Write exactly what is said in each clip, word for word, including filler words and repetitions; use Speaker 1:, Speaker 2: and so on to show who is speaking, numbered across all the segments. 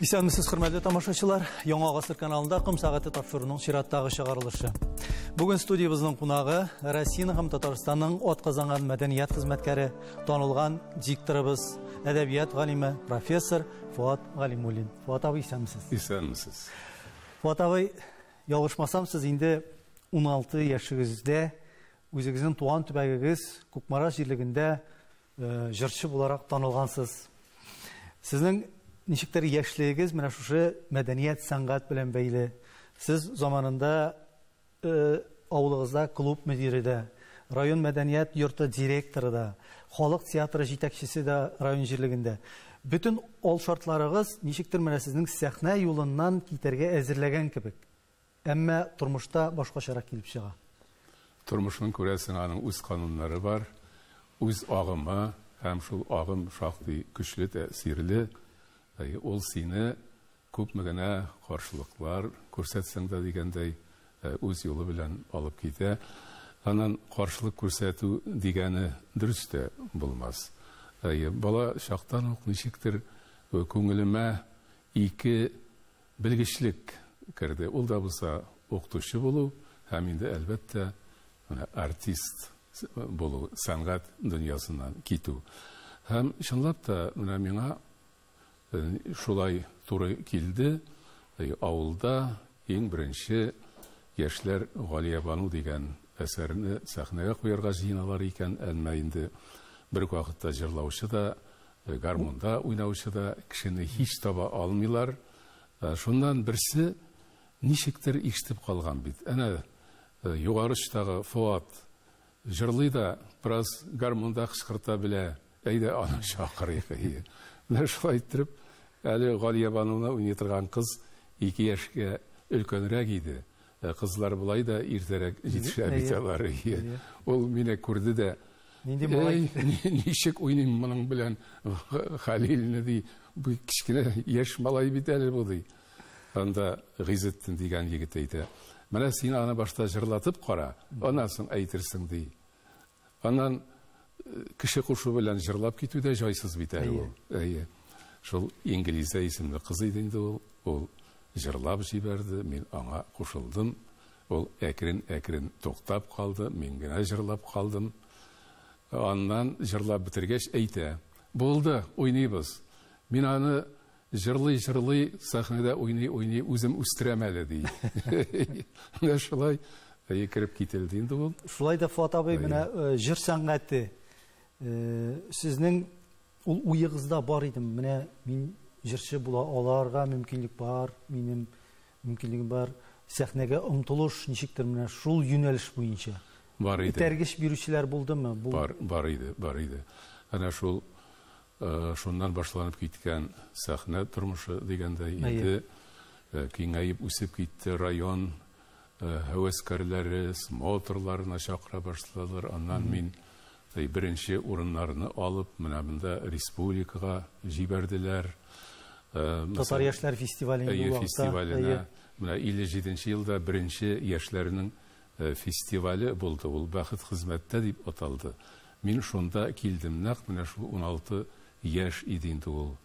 Speaker 1: Исәнмесез, хөрмәтле тамашачылар, Яңа Гасыр каналында Кым сәгате тапшыруның чираттагы чыгарылышы. Бүген студиябызның кунагы Россия һәм Татарстанның атказанган мәдәният хезмәткәре, танылган дикторыбыз, әдәбият галиме, профессор Фуат Галимуллин. Фуат абый, исәнмесез?
Speaker 2: Исәнмесез.
Speaker 1: Фуат абый, ялгышмасам, сез инде ун алты яшыгыздә үзегезнең туган төбәгегез Кукмара җирлегендә җырчы буларак танылгансыз. Сезнең ничектер яшьлегегез менә шушы мәдәният, сәнгать белән бәйле. Сез заманында авылыгызда клуб мөдире дә, район мәдәният йорты директоры да, халык театры җитәкчесе дә район җирлегендә. Bütün ол шартларыгыз ничектер менә сезнең сәхнә юлыннан китәргә әзерләгән кебек. Әмма тормышта башкачарак килеп чыга.
Speaker 2: Тормышның күрәсең, аның үз кануннары бар, үз агымы, һәм шул агым шактый көчле тәэсирле. Ул сине күпме генә каршылыклар күрсәтсәң дә дигәндәй үз юлы белән алып китә. Аннан каршылык күрсәтү дигәне дөрес тә булмас. Бала чактан ук ничектер күңелемә ике белгечлек керде. Ул да булса укытучы булу һәм инде әлбәттә артист булу, сәнгать дөньясыннан китү. Һәм чынлап та менә миңа шулай туры килде. Авылда иң беренче яшьләр Галиябану дигән әсәрне сәхнәгә куярга җыеналар икән, әмма инде бер вакытта җырлаучы да, гармонда уйнаучы да кешене һич таба алмыйлар. Шуннан берсе ничектер ишетеп калган бит. Әнә югары чактагы Фуат җырлый да, бераз гармонда кычкырта белә. Әйдә аны чакырыйк. Менә шулай итеп, әле Галиябануны уйный торган кыз ике яшькә өлкәнрәк иде. Кызлар булай да иртәрәк җитешә бит алар. Ул мине күрде дә,
Speaker 1: нинди малай,
Speaker 2: ничек уйныйм моның белән Хәлилне ди, бу кичкенә яшь малай бит әле бу ди. Анда Гыйззетдин дигән егет әйтә, менә син аны башта җырлатып кара, аннан соң әйтерсең ди. Аннан кеше кушу белән җырлап китү дә җайсыз бит әле ул. Әйе. Шул Инглизә исемле кыз иде инде ул. Ул җырлап җибәрде, мин аңа кушылдым. Ул әкрен-әкрен туктап калды, мин генә җырлап калдым. Аннан җырлап бетергәч әйтә: "Булды, уйныйбыз. Мин аны җырлый-җырлый сәхнәдә уйный-уйный үзем үстерәм әле" ди. Менә шулай кирип кителде инде ул.
Speaker 1: Шулай да Фуат абый, менә җыр сәнгате сезнең ул уегызда бар иде. Менә мин җырчы була аларга мөмкинлек бар, минем мөмкинлегем бар. Сәхнәгә омтылыш ничектер менә шул юнәлеш буенча
Speaker 2: бар иде.
Speaker 1: Тәргеш бирүчеләр булдымы?
Speaker 2: Бар, бар иде, бар иде. Әнә шул шуннан башланып киткән сәхнә тормышы дигәндәй иде. Киңәеп үсеп китте, район һәвәскәрләре, смотрларына чакыра башладылар. Аннан мин беренче урыннарны алып, менә монда республикага җибәрделәр.
Speaker 1: Татар яшьләр фестиваленә.
Speaker 2: Менә илле җиденче елда беренче яшьләрнең фестивале булды. Ул Бәхет хезмәттә дип аталды. Мин шунда килдем, нәкъ менә шул ун алты яшь иде инде ул.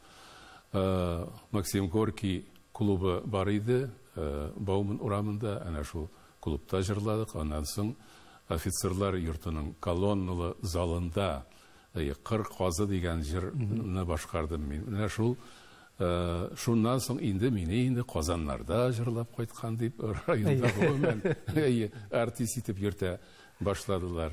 Speaker 2: Максим Горький клубы бар иде, Бауман урамында, әнә шул клубта җырладык. Аннан соң офицерлар йортының колонналы залында «Кыр казы» дигән җырны башкардым мин. Менә шул шуннан соң инде мине инде Казаннарда җырлап кайткан дип районда гомумән артист итеп йөртә башладылар.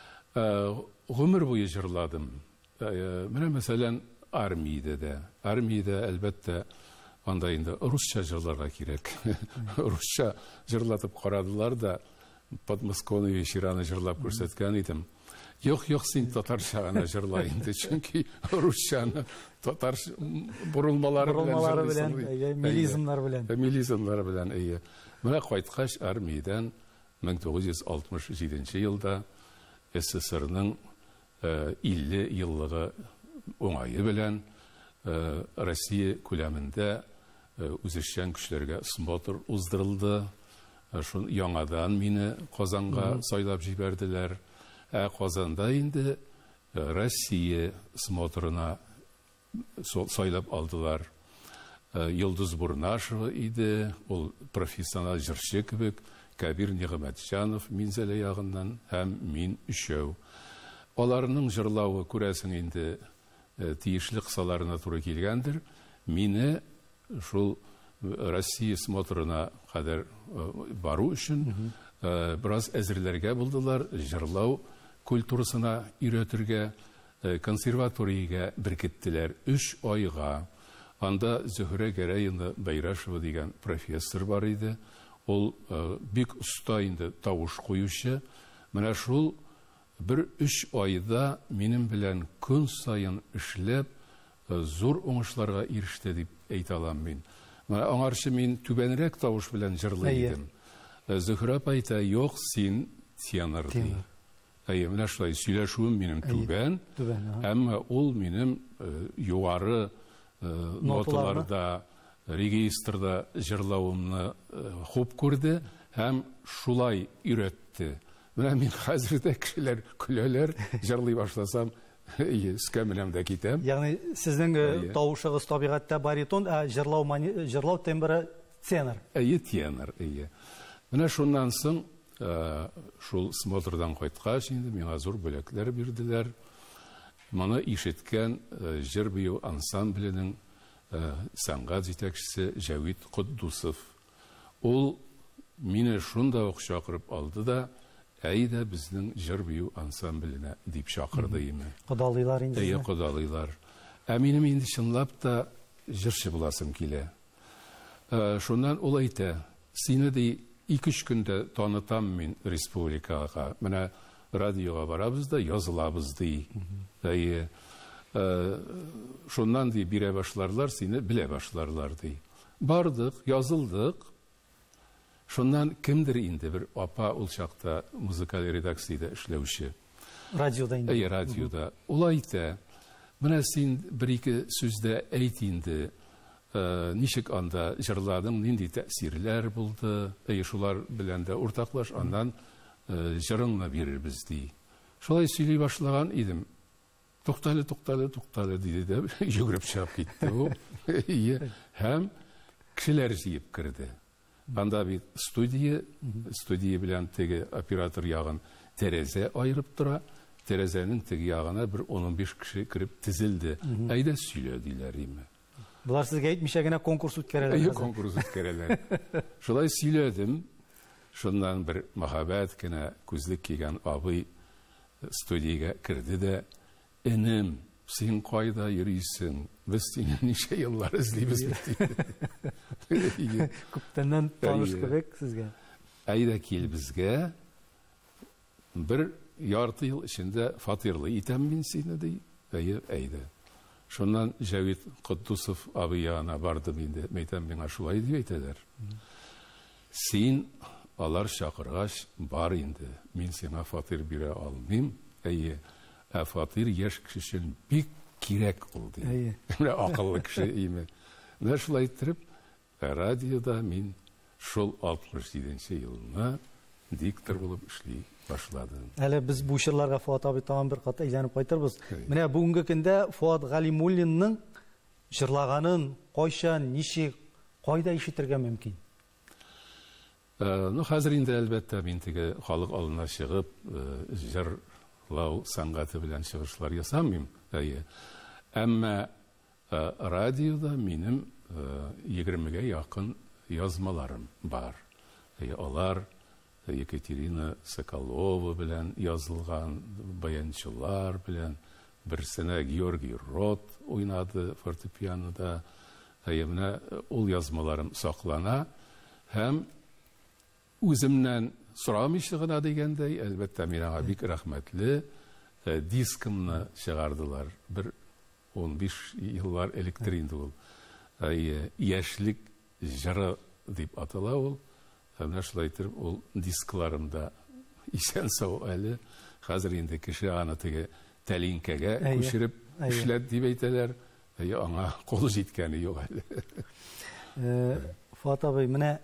Speaker 2: Гомер буе җырладым. Менә мәсәлән армиядә дә. Армиядә әлбәттә анда инде русча җырларга кирәк. Русча җырлатып карадылар да, Подмосковный вечераны җырлап күрсәткән идем. Юк, юк, син татарча гына җырла инде, чөнки русчаны татар бурылмалары
Speaker 1: белән, милизмнар белән,
Speaker 2: милизмнар белән, әйе. Менә кайткач армиядән мең тугыз йөз алтмыш җиденче елда СССРның илле еллыгы уңае белән Россия күләмендә үзешчән көчләргә смотр уздырылды. Шун яңадан мине Казанга сайлап җибәрделәр. Ә Казанда инде Россия смотрына сайлап алдылар. Йылдыз Бурнашева иде, ул профессионал җырчы кебек, Кабир Нигъмәтҗанов Минзәлә ягыннан һәм мин өчәү. Аларның җырлавы күрәсең инде тиешле кысаларына туры килгәндер. Мине шул Россия смотрына кадәр бару өчен бераз әзерләргә булдылар, җырлау культурасына өйрәтергә, консерваториягә беркеттеләр өч айга. Анда Зөһрә Гәрәевна Байрашева дигән профессор бар иде. Ул бик оста инде тавыш куючы. Менә шул бер өч айда минем белән көн сайын эшләп зур уңышларга иреште дип әйтә алам мин. Менә аңарчы мин түбәнрәк тавыш белән җырлый идем. Зөһрә әйтә, юк, син тенор ди. Әйе, менә шулай сөйләшүем минем түбән, әмма ул минем югары ноталарда, регистрда җырлавымны хуп күрде һәм шулай өйрәтте. Менә мин хәзердә кешеләр көләләр, җырлый башласам, скәмеләм дә китәм.
Speaker 1: Ягъни сезнең тавышыгыз табигатьтә баритон, ә җырлау җырлау тембры тенор.
Speaker 2: Әйе, тенор, әйе. Менә шуннан соң шул смотрдан кайткач инде миңа зур бүләкләр бирделәр. Моны ишеткән җыр бию ансамбленең сәнгать җитәкчесе Җәвид Куддусов. Ул мине шунда ук чакырып алды да, әйдә безнең җыр бию ансамбленә дип чакырды име.
Speaker 1: Кодалыйлар инде.
Speaker 2: Әйе, кодалыйлар. Ә минем инде чынлап та җырчы буласым килә. Шуннан ул әйтә, сине ди ике-өч көндә танытам мин республикага. Менә радиога барабыз да, язылабыз ди. Әйе. Шуннан ди бирә башларлар, сине белә башларлар ди. Бардык, язылдык. Шуннан кемдер инде бер апа ул чакта музыкаль редакциядә эшләүче.
Speaker 1: Радиода инде.
Speaker 2: Әйе, радиода. Ул әйтә, менә син бер-ике сүздә әйт инде, ничек анда җырладың, нинди тәэсирләр булды, әйе, шулар белән дә уртаклаш, аннан җырыңны бирербез ди. Шулай сөйли башлаган идем. Туктале, туктале, туктале диде дә йөгереп чыгып китте ул. Әйе, һәм кешеләр җыеп керде. Анда бит студия, студия белән теге оператор ягын тәрәзә айырып тора. Тәрәзәнең теге ягына бер он-унбиш кеше кирип тезилде. Әйдә сөйлә диләр име.
Speaker 1: Булар сезгә әйтмичә генә конкурс үткәрәләр.
Speaker 2: Әйе, конкурс үткәрәләр. Шулай сөйләдем. Шуннан бер мәхәббәт кенә күзлек кигән абый студиягә керде дә, энем, син кайда йөрисең? Без сине ничә еллар эзлибез диде.
Speaker 1: Күптәннән таныш кебек сезгә.
Speaker 2: Әйдә кил безгә. Бер ярты ел эчендә фатирлы итәм мин сине ди. Әйе, әйдә. Шуннан Җәвид Куддусов абый янына бардым инде. Мәйтәм, миңа шулай дип әйтәләр. Син алар чакыргач бар инде. Мин сиңа фатир бирә алмыйм. Әйе, ә фатир яшь кеше өчен бик кирәк ул ди.
Speaker 1: Әйе.
Speaker 2: Менә акыллы кеше име. Менә шулай итеп, радиода мин шул алтмыш җиденче елны диктор булып эшли башладым.
Speaker 1: Әле без бу чырларга Фуат абый тагын бер кат әйләнеп кайтырбыз. Менә бүгенге көндә Фуат Галимуллинның җырлаганын кайчан, ничек, кайда ишетергә мөмкин?
Speaker 2: Ну, хәзер инде әлбәттә мин теге халык алдына чыгып, җырлау сәнгате белән чыгышлар ясамыйм. Әйе. Әмма радиода минем егермегә якын язмаларым бар. Әйе, алар Екатерина Соколова белән язылган, баянчылар белән, берсенә Георгий Рот уйнады фортепианода. Әйе, менә ул язмаларым саклана һәм үземнән сорамыйча гына дигәндәй, әлбәттә миңа бик рәхмәтле дискымны чыгардылар. Бер он-биш еллар электр инде ул. Әйе, яшьлек җыры дип атала ул. Менә шулай итеп, ул дискларымда исән сау әле. Хәзер инде кеше аны теге тәлинкәгә күчереп эшләт дип әйтәләр. Әйе, аңа кол җиткәне юк әле.
Speaker 1: Фуат абый, менә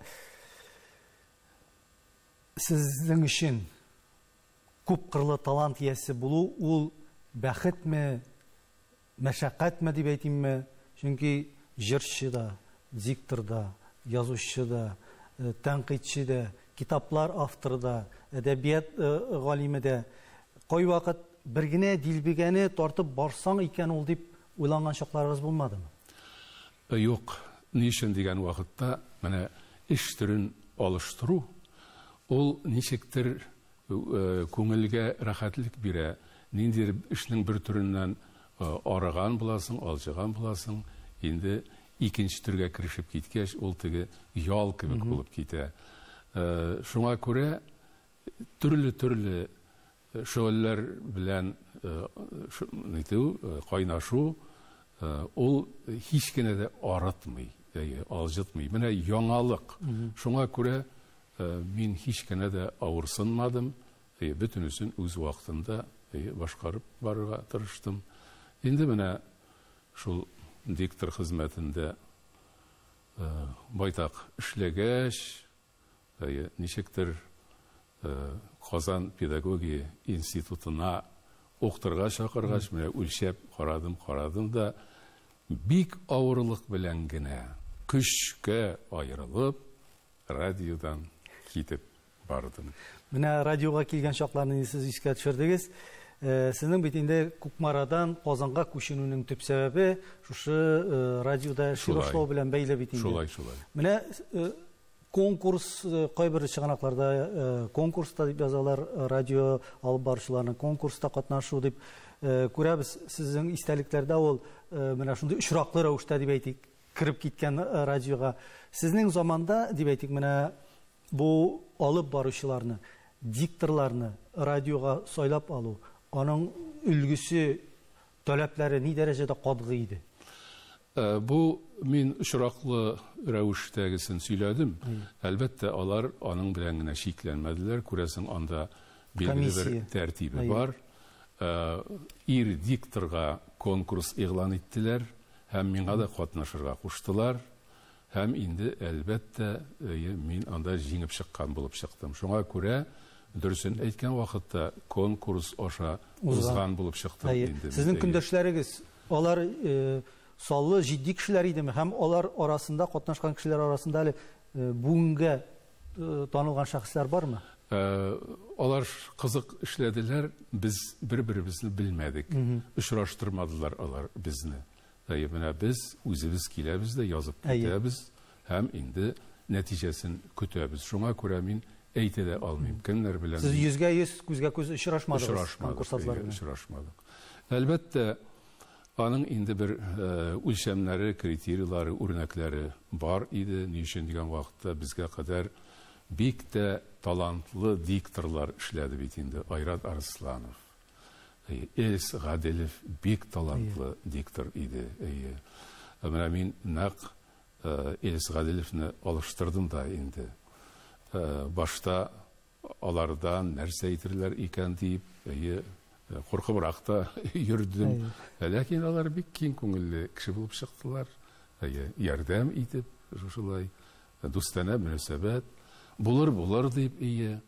Speaker 1: сезнең өчен күп кырлы талант иясе булу, ул бәхетме, мәшәкатьме дип әйтимме? Чөнки җырчы да, диктор да, язучы да, тәнкыйтьче да, китаплар авторы да, әдәбият галиме дә, кай вакыт бер генә дилбегәне тартып барсаң икән ул дип уйланган чакларыгыз булмадымы?
Speaker 2: Юк, ни өчен дигән вакытта, менә эш төрен алыштыру, ул ничектер күңелгә рәхәтлек бирә. Ниндидер эшнең бер төреннән арыган буласың, алҗыган буласың, инде икенче төргә кирешеп киткәч, ул теге ял кебек булып китә. Шуңа күрә төрле-төрле шөгыльләр белән кайнашу, ул һич кенә дә арытмый, алҗытмый. Менә яңалык. Шуңа күрә мин һич кенә дә авырсынмадым, бөтенесен үз вакытында башкарып барырга тырыштым. Инде менә шул диктор хезмәтендә байтак эшләгәч, ничектер Казан педагогия институтына укытырга чакыргач, менә үлчәп карадым, карадым да, бик авырлык белән генә көчкә аерылып, радиодан китеп бардым.
Speaker 1: Менә радиога килгән чакларны сез искә төшердегез. Сезнең бит инде Кукмарадан Казанга күченүнең төп сәбәбе шушы радиода эшли башлау белән бәйле бит инде.
Speaker 2: Шулай, шулай.
Speaker 1: Менә конкурс, кайбер чыганакларда конкурста дип язалар, радио алып баручыларның конкурста катнашу дип күрәбез. Сезнең истәлекләрдә ул менә шундый очраклы рәвештә дип әйтик, кирип киткән радиога. Сезнең заманда дип әйтик, менә бу алып баручыларны, дикторларны радиога сайлап алу, аның үлгүсе, таләпләре ни дәрәҗәдә катгый иде?
Speaker 2: Бу мин очраклы рәвештәгесен сөйләдем. Әлбәттә, алар аның белән генә шикләнмәделәр. Күрәсең, анда билгеле бер тәртибе бар. Ир дикторга конкурс игълан иттеләр, һәм миңа да катнашырга куштылар. Һәм инде әлбәттә мин анда җиңеп чыккан булып чыктым. Шуңа күрә дөресен әйткән вакытта конкурс аша узган булып чыктым инде.
Speaker 1: Сезнең көндәшләрегез, алар саллы, җитди кешеләр идеме? Һәм алар арасында, катнашкан кешеләр арасында әле бүгенгә танылган шәхесләр бармы?
Speaker 2: Алар кызык эшләделәр, без бер-беребезне белмәдек. Очраштырмадылар алар безне. Менә без үзебез киләбез дә язып китәбез, һәм инде нәтиҗәсен көтәбез. Шуңа күрә мин әйтә дә алмыйм. Кемнәр белән?
Speaker 1: Сез йөзгә йөз, күзгә күз очрашмадыгыз конкурслар белән.
Speaker 2: Очрашмадык. Әлбәттә, аның инде бер үлчәмнәре, критерийлары, үрнәкләре бар иде. Ни өчен дигән вакытта безгә кадәр бик тә талантлы дикторлар эшләде бит инде. Айрат Арсланов, Элис Гаделев бик талантлы диктор иде. Менә мин нәкъ Элис Гаделевне алыштырдым да инде. Башта алардан нәрсә әйтерләр икән дип, куркыбрак та йөрдем. Ләкин алар бик киң күңелле кеше булып чыктылар. Ярдәм итеп, шулай дустана мөнәсәбәт булыр булыр дип,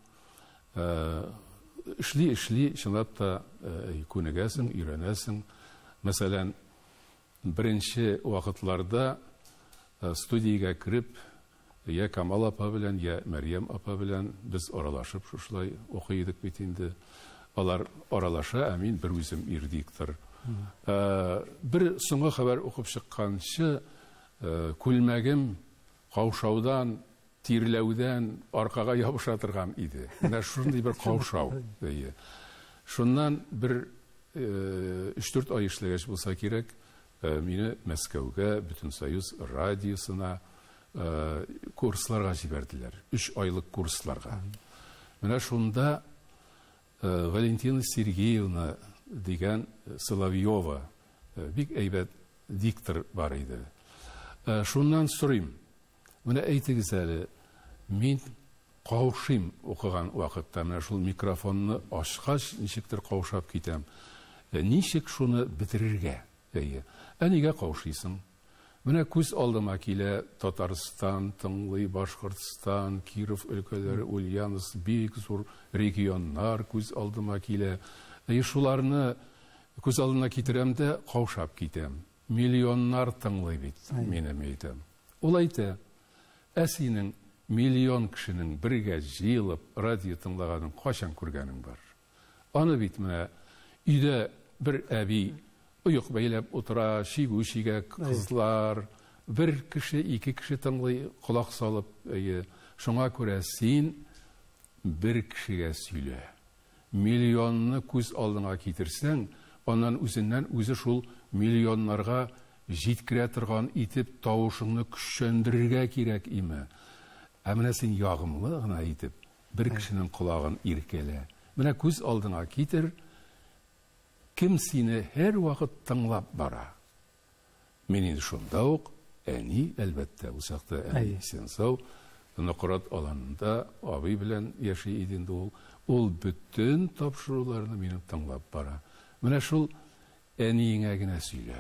Speaker 2: эшли эшли чынлап та күнегәсең, өйрәнәсең. Мәсәлән, беренче вакытларда студиягә кирип, я Камал апа белән, я Мәрьям апа белән без аралашып шулай укый идек бит инде. Алар аралаша, ә мин бер үзем ир диктор. Бер соңгы хәбәр укып чыкканчы, күлмәгем каушаудан, тирләүдән аркага ябыша торган иде. Менә шундый бер каушау. Шуннан бер өч-дүрт ай эшләгәч булса кирәк, мине Мәскәүгә, Бөтенсоюз радиосына курсларга җибәрделәр. Өч айлык курсларга. Менә шунда Валентина Сергеевна дигән Соловьева бик әйбәт диктор бар иде. Шуннан сорыйм, менә әйтегез әле, мин каушыйм укыган вакытта, менә шул микрофонны ачкач ничектер каушап китәм. Ничек шуны бетерергә? Ә нигә каушыйсың? Менә күз алдыма килә Татарстан, Тыңлый, Башкортстан, Киров өлкәләре, Ульяновск, бик зур регионнар күз алдыма килә. Шуларны күз алдына китерәм дә каушап китәм. Миллионнар тыңлый бит, минем әйтәм. Ул әйтә, ә синең миллион кешенең бергә җыелып радио тыңлаганын качан күргәнең бар? Аны бит менә өйдә бер әби оек бәйләп утыра, шигү шигә кызлар, бер кеше, ике кеше тыңлый, колак салып, шуңа күрә син бер кешегә сөйлә. Миллионны күз алдыңа китерсәң, аннан үзеннән үзе шул миллионнарга җиткерә торган итеп тавышыңны көчәндерергә кирәк име. Ә менә син ягымлы гына итеп бер кешенең колагын иркәлә. Менә күз алдыңа китер, кем сине һәр вакыт тыңлап бара. Мин инде шунда ук, әни, әлбәттә, ул чакта әни Сенсау Нокырат аланында абый белән яши иде инде ул. Ул бүтән тапшыруларны минем тыңлап бара. Менә шул әниеңә генә сөйлә.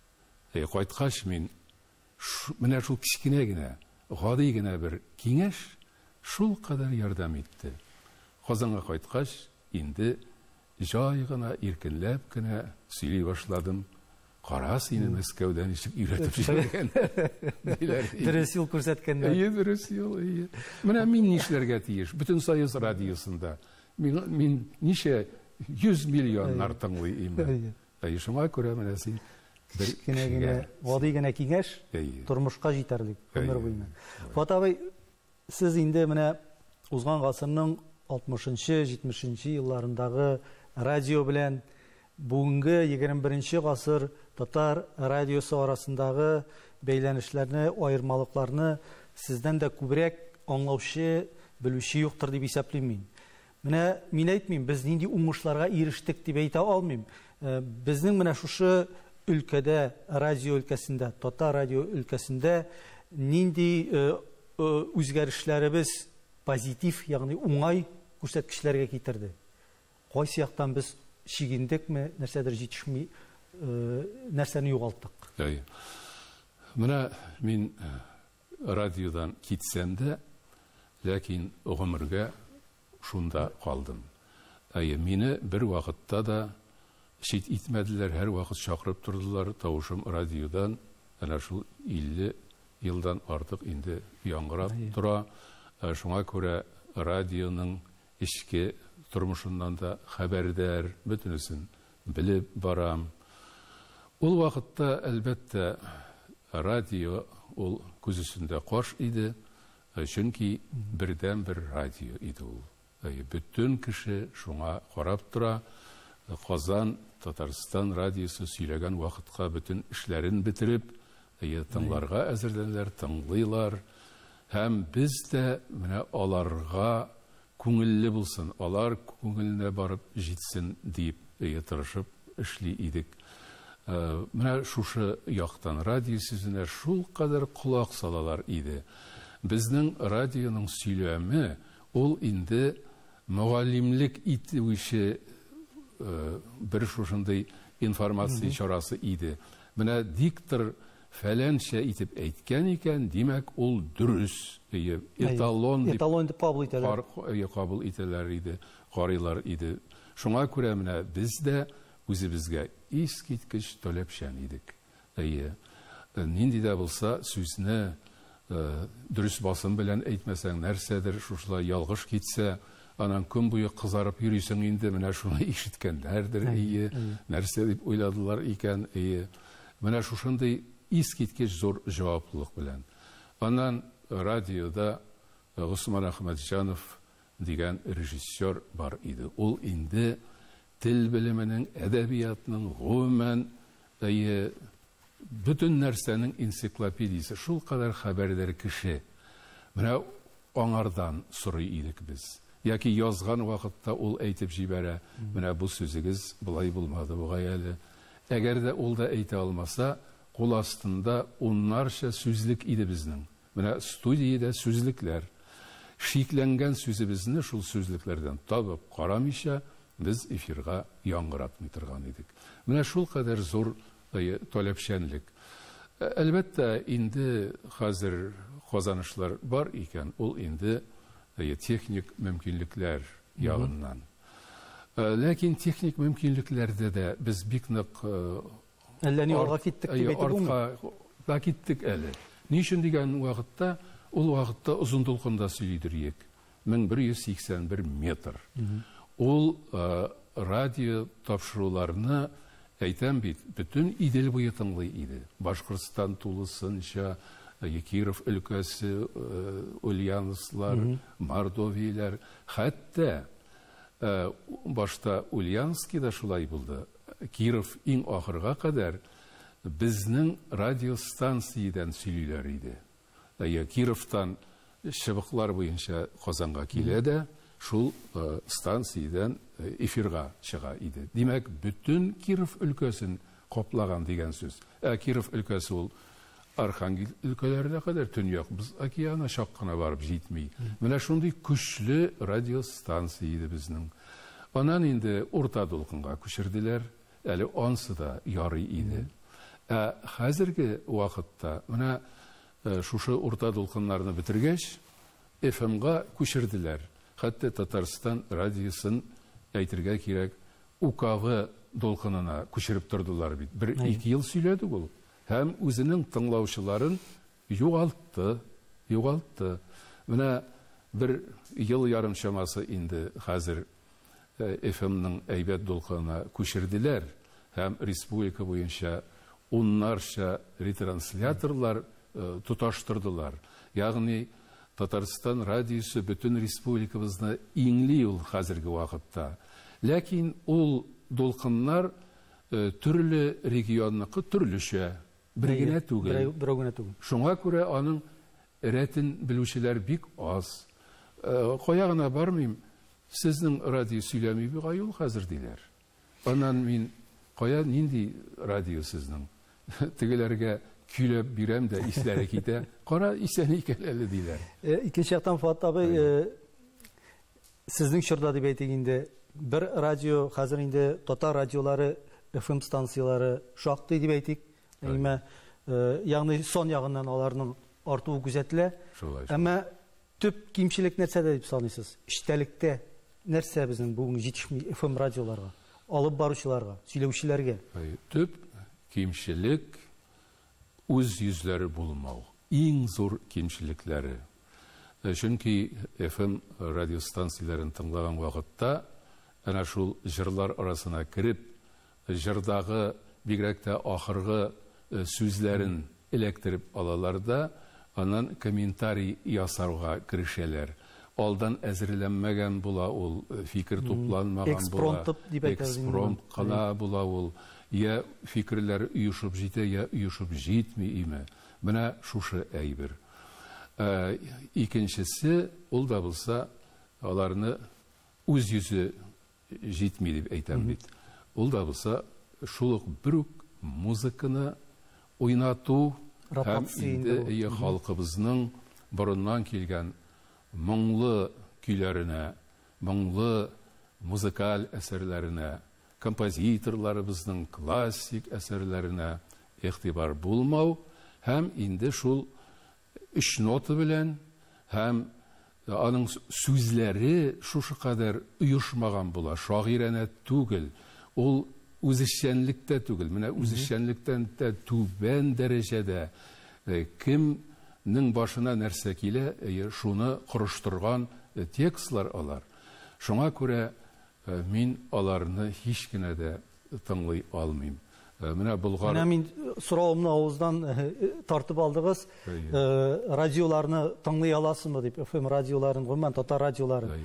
Speaker 2: Ә кайткач мин менә шул кичкенә генә, гади генә бер киңәш шул кадәр ярдәм итте. Казанга кайткач, инде җай гына, иркенләп кенә сөйли башладым. Кара сине Мәскәүдән ишек өйрәтеп җибәргән.
Speaker 1: Дөрес юл күрсәткәннәр.
Speaker 2: Әйе, дөрес юл, әйе. Менә мин нишләргә тиеш? Бөтен Союз радиосында мин мин ничә йөз миллионнар тыңлый име. Әйе, шуңа күрә менә син бер
Speaker 1: генә гади генә киңәш тормышка җитәрлек гомер буена. Фат абый, сез инде менә узган гасырның алтмышынчы, җитмешенче елларындагы радио белән бүгенге егерме беренче гасыр татар радиосы арасындагы бәйләнешләрне, аермалыкларны сездән дә күбрәк аңлаучы, белүче юктыр дип исәплим мин. Менә мин әйтмим, без нинди уңышларга ирештек дип әйтә алмыйм. Безнең менә шушы өлкәдә, радио өлкәсендә, татар радио өлкәсендә нинди үзгәрешләребез позитив, ягъни уңай күрсәткечләргә китерде. Кайсы яктан без шигендекме, нәрсәдер җитешми, нәрсәне югалттык.
Speaker 2: Әйе. Менә мин радиодан китсәм дә, ләкин гомергә шунда калдым. Әйе, мине бер вакытта да шит итмәделәр, һәр вакыт чакырып тордылар, тавышым радиодан, әнә шул илле елдан артык инде яңгырап тора. Шуңа күрә радионың ичке тормышыннан да хәбәрдар, бөтенесен белеп барам. Ул вакытта әлбәттә радио ул күз өстендә каш иде, чөнки бердән бер радио иде ул. Бүтән кеше шуңа карап тора. Казан, Татарстан радиосы сөйләгән вакытка бүтән эшләрен битереп, тыңларга әзерләнәләр, тыңлыйлар. Һәм без дә менә аларга күңелле булсын, алар күңеленә барып җитсен дип тырышып эшли идек. Менә шушы яктан радио сүзенә шул кадәр колак салалар иде. Безнең радионың сөйләме ул инде мөгаллимлек итүче бер шушындай информация чарасы иде. Менә диктор фәләнчә итеп әйткән икән, димәк ул дөрес, эталон дип кабул итәләр иде, карыйлар иде. Шуңа күрә менә без дә үзебезгә искиткеч таләпчән идек. Әйе, нинди дә булса сүзне дөрес басым белән әйтмәсәң, нәрсәдер шушылай ялгыш китсә, анан көн буе кызарып йөрисең инде, менә шуны ишеткәннәрдер, әйе, нәрсә дип уйладылар икән, әйе. Менә шушындый искиткеч зур җаваплылык белән. Аннан радиода Госман Әхмәтҗанов дигән режиссер бар иде. Ул инде тел белеменең, әдәбиятның, гомумән, әйе, бүтән нәрсәнең энциклопедиясе, шул кадәр хәбәрдар кеше. Менә аңардан сорый идек без. Яки язган вакытта ул әйтеп җибәрә, менә бу сүзегез булай булмады бугай әле. Әгәр дә ул да әйтә алмаса, кул астында уннарча сүзлек иде безнең. Менә студиядә сүзлекләр. Шикләнгән сүзебезне шул сүзлекләрдән табып карамыйча, без эфирга яңгыратмый торган идек. Менә шул кадәр зур таләпчәнлек. Әлбәттә, инде хәзер казанышлар бар икән, ул инде техник мөмкинлекләр ягыннан. Ләкин техник мөмкинлекләрдә дә без бик нык
Speaker 1: әллә ни арга киттек дип әйтеп булмый.
Speaker 2: Артка киттек әле. Ни өчен дигән вакытта, ул вакытта озын дулкында сөйлидер ек. мең бер йөз сиксән бер метр. Ул радио тапшыруларны әйтәм бит, бөтен Идел буе тыңлый иде. Башкортстан тулысынча, Киров өлкәсе, Ульяновслар, Мордовияләр, хәтта башта Ульяновский да шулай булды. Киров иң ахырга кадәр безнең радиостанциядән сөйлиләр иде. Я Кировтан чыбыклар буенча Казанга килә дә, шул станциядән эфирга чыга иде. Димәк, бөтен Киров өлкәсен каплаган дигән сүз. Ә Киров өлкәсе ул Архангел өлкәләренә кадәр төньяк без океана чак кына барып җитми. Менә шундый көчле радиостанция иде безнең. Аннан инде урта дулкынга күчерделәр. Әле ансы да ярый иде. Ә хәзерге вакытта менә шушы урта дулкыннарны бетергәч, эф эмга күчерделәр. Хәтта Татарстан радиосын әйтергә кирәк, УКАгы дулкынына күчереп тордылар бит. Бер-ике ел сөйләде ул. Һәм үзенең тыңлаучыларын югалтты, югалтты. Менә бер ел ярым чамасы инде хәзер эф эмның әйбәт дулкынына күчерделәр. Һәм республика буенча уннарча ретрансляторлар тоташтырдылар. Ягъни Татарстан радиосы бөтен республикабызны иңли ул хәзерге вакытта. Ләкин ул дулкыннар төрле регионныкы төрлечә, бер генә түгел.
Speaker 1: Бер генә түгел.
Speaker 2: Шуңа күрә аның рәтен белүчеләр бик аз. Кая гына бармыйм, сезнең радио сөйләми бигай ул хәзер диләр. Аннан мин кая нинди радио сезнең? Тегеләргә көйләп бирәм дә исләре китә. Кара исән икән әле диләр.
Speaker 1: Икенче яктан Фуат абый, сезнең чорда дип әйтик инде, бер радио хәзер инде татар радиолары, эф эм станциялары шактый дип әйтик. Әмма ягъни сон ягыннан аларның артуы күзәтелә. Әмма төп кимчелек нәрсәдә дип саныйсыз? Эчтәлектә нәрсә безнең бүген җитешми эф эм радиоларга, алып баручыларга, сөйләүчеләргә?
Speaker 2: Төп кимчелек үз йөзләре булмау. Иң зур кимчелекләре. Чөнки эф эм радиостанцияләрен тыңлаган вакытта, әнә шул җырлар арасына кереп, җырдагы бигрәк тә ахыргы сүзләрен электреп алалар да, аннан комментарий ясарга кирешәләр. Алдан әзерләнмәгән була ул, фикер тупланмаган була. Экспромт кына була ул. Я фикерләр уйышып җитә, я уйышып җитми име. Менә шушы әйбер. Икенчесе, ул да булса, аларны үз йөзе җитми дип әйтәм бит. Ул да булса, шул ук бер үк музыканы уйнату һәм инде халкыбызның борыннан килгән моңлы көйләренә, моңлы музыкаль әсәрләренә, композиторларыбызның классик әсәрләренә игътибар булмау һәм инде шул өч нота белән һәм аның сүзләре шушы кадәр уйышмаган була, шагыйрәне түгел. Ул үзешчәнлектә түгел, менә үзешчәнлектән дә түбән дәрәҗәдә кемнең башына нәрсә килә, шуны кырыштырган текстлар алар. Шуңа күрә мин аларны һич кенә дә тыңлый алмыйм. Менә Болгар...
Speaker 1: Менә мин соравымны авыздан тартып алдыгыз. Радиоларны тыңлый аласызмы дип, эф эм радиоларын, гомумән татар радиолары.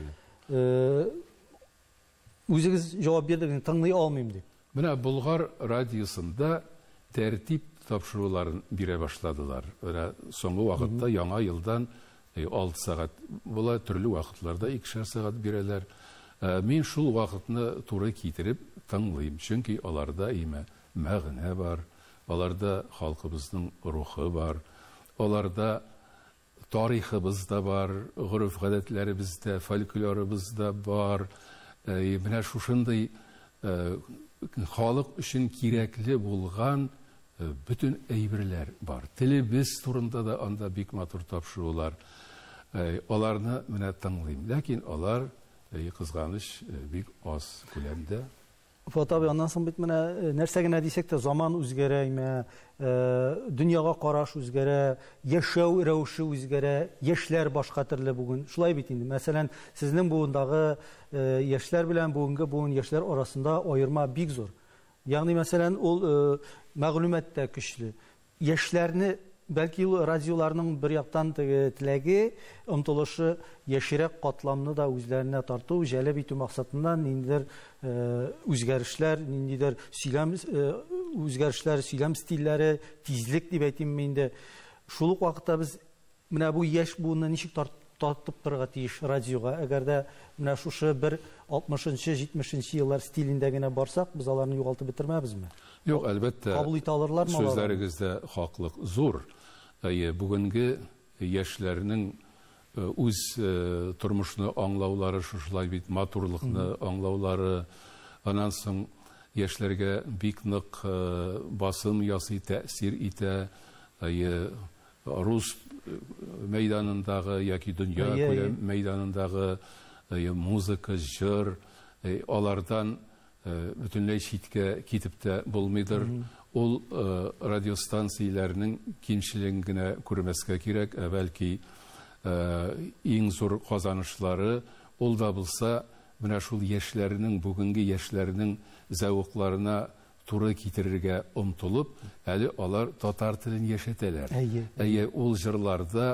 Speaker 1: Үзегез җавап бирдегез, тыңлый алмыйм дип.
Speaker 2: Менә Болгар радиосында тәртип тапшыруларын бирә башладылар. Соңгы вакытта яңа елдан алты сагать була, төрле вакытларда икешәр сагать бирәләр. Мин шул вакытны туры китереп тыңлыйм, чөнки аларда име мәгънә бар, аларда халкыбызның рухы бар, аларда тарихыбыз да бар, гореф-гадәтләребез дә, фольклорыбыз да бар. Менә шушындый халык өчен кирәкле булган бөтен әйберләр бар. Телебез турында да анда бик матур тапшырулар. Аларны менә тыңлыйм, ләкин алар кызганыч бик аз күләмдә.
Speaker 1: Фуат абый, аннан соң бит менә нәрсә генә дисәк тә заман үзгәрә, дөньяга караш үзгәрә, яшәү рәвеше үзгәрә, яшьләр башка төрле бүген. Шулай бит инде. Мәсәлән, сезнең буындагы яшьләр белән бүгенге буын яшьләр арасында аерма бик зур. Ягъни мәсәлән, ул мәгълүмат та көчле. Яшьләрне бәлки ул радиоларның бер яктан теләге, омтылышы яшьрәк катламны да үзләренә тарту, җәлеп итү максатында ниндидер үзгәрешләр, ниндидер сөйләм үзгәрешләр, сөйләм стильләре, тизлек дип әйтим инде. Шул ук вакытта без менә бу яшь буынны ничек тартып торырга тиеш радиога? Әгәр дә менә шушы бер алтмышынчы җитмешенче еллар стилендә генә барсак, без аларны югалтып бетермәбезме?
Speaker 2: Юк, әлбәттә.
Speaker 1: Кабул итә алырлармы алар?
Speaker 2: Сүзләрегездә хаклык зур. Бүгенге яшьләрнең үз тормышны аңлаулары шушылай бит, матурлыкны аңлаулары, аннан соң яшьләргә бик нык басым ясый, тәэсир итә. Рус мәйданындагы яки дөнья күләм мәйданындагы музыка, җыр, алардан бөтенләй читкә китеп тә булмыйдыр. Ул радиостанцияләрнең кимчелеген генә күрмәскә кирәк, бәлки иң зур казанышлары ул да булса, менә шул яшьләрнең, бүгенге яшьләрнең зәвыкларына туры китерергә омтылып, әле алар татар телен яшәтәләр. Әйе, ул җырларда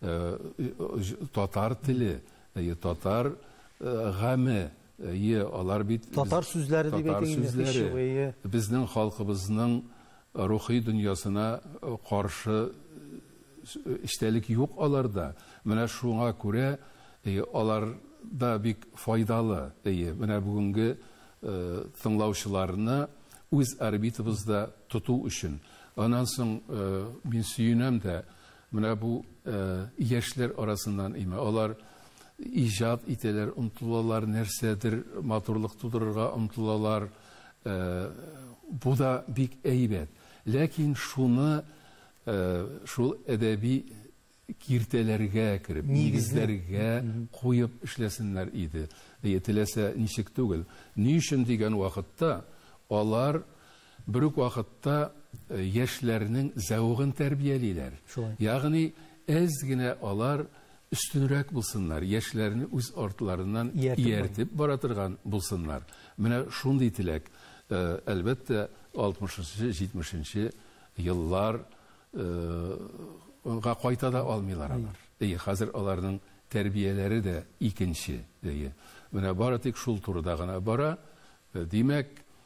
Speaker 2: татар теле, татар гаме, алар бит
Speaker 1: татар сүзләре дип әйтәләр.
Speaker 2: Безнең халкыбызның рухи дөньясына каршы эчтәлек юк аларда. Менә шуңа күрә алар да бик файдалы. Менә бүгенге тыңлаучыларны үз орбитабызда тоту өчен. Аннан соң мин сөенәм дә, менә бу яшьләр арасыннан име. Алар иҗат итәләр, омтылалар, нәрсәдер матурлык тудырырга омтылалар. Бу да бик әйбәт. Ләкин шуны шул әдәби киртәләргә кереп, нигезләргә куеп эшләсеннәр иде. Теләсә ничек түгел. Ни өчен дигән вакытта алар бер үк вакытта яшьләрнең зәвыгын тәрбиялиләр. Ягъни әз генә алар üstünrәк булсыннар, яшьләрне үз артларыннан ияртеп бара торган булсыннар. Менә шундый теләк, әлбәттә, алтмышынчы җитмешенче еллар га кайта да алмыйлар алар. Хәзер аларның тәрбияләре дә икенче. Менә бары тик шул турыда гына бара. Димәк,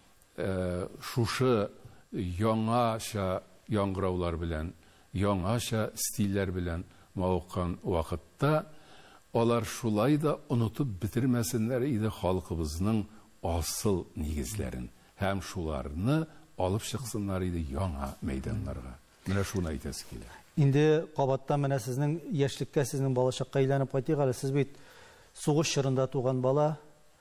Speaker 2: шушы яңаша яңгыраулар белән, яңаша стильләр белән мавыккан вакытта алар шулай да онытып бетермәсеннәр иде халкыбызның асыл нигезләрен. Һәм шуларны алып чыксыннар иде яңа мәйданнарга. Менә шуны әйтәсе килә.
Speaker 1: Инде кабатта менә сезнең яшьлеккә, сезнең балачакка әйләнеп кайтыйк әле. Сез бит сугыш чорында туган бала,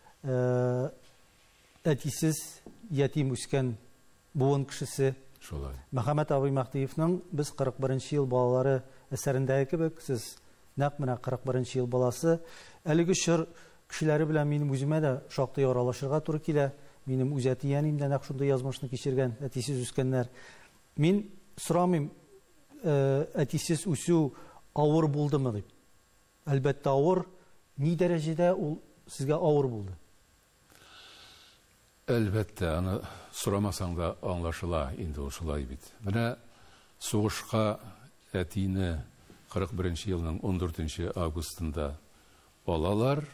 Speaker 1: әтисез, ятим үскән буын кешесе.
Speaker 2: Шулай.
Speaker 1: Мөхәммәд абый Мәхдиевнең без кырык беренче ел балалары әсәрендәге кебек, сез нәкъ менә кырык беренче ел баласы. Әлеге чор кешеләре белән минем үземә дә шактый аралашырга туры килә. Минем үз әтиянем дә нәкъ шундый язмышны кичергән, әтисез үскәннәр. Мин сорамыйм, әтисез үсү авыр булдымы дип. Әлбәттә авыр. Ни дәрәҗәдә ул сезгә авыр булды?
Speaker 2: Әлбәттә, аны сорамасаң да аңлашыла инде ул шулай бит. Менә сугышка әтине кырык беренче елның он дүртенче августында алалар.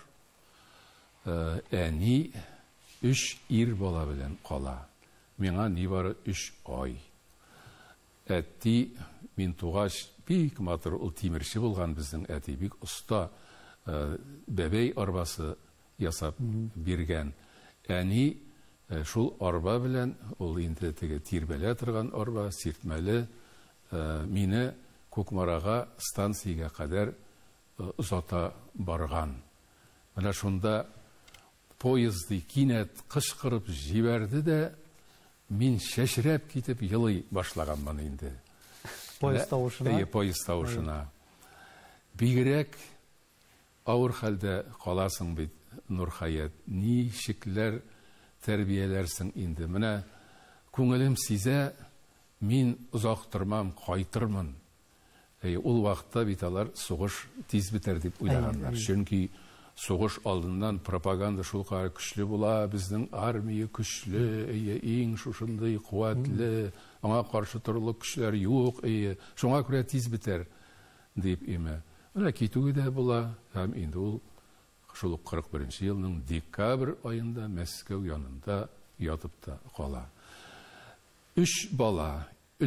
Speaker 2: Әни өч ир бала белән кала. Миңа нибары өч ай. Әти мин тугач бик матур, ул тимерче булган безнең әти, бик оста бәбәй арбасы ясап биргән. Әни шул арба белән, ул инде теге тирбәлә торган арба, сиртмәле, мине Күкмарага станциягә кадәр озата барган. Менә шунда поезды кинәт кычкырып җибәрде дә, мин шәшрәп китеп елый башлаганмын инде.
Speaker 1: Поезд тавышына.
Speaker 2: Әйе, поезд тавышына. Бигрәк авыр хәлдә каласың бит, Нурхаят. Ничекләр тәрбияләрсең инде. Менә күңелем сизә, мин озак тормам, кайтырмын. Ул вакытта бит алар сугыш тиз бетәр дип уйлаганнар. Чөнки сугыш алдыннан пропаганда шулкадәр көчле була, безнең армия көчле, иң шушындай куәтле, аңа каршы торырлык көчләр юк, шуңа күрә тиз бетәр дип име. Менә китүе дә була, һәм инде ул шул кырык беренче елның декабрь аенда Мәскәү янында ятып та кала. Үч бала,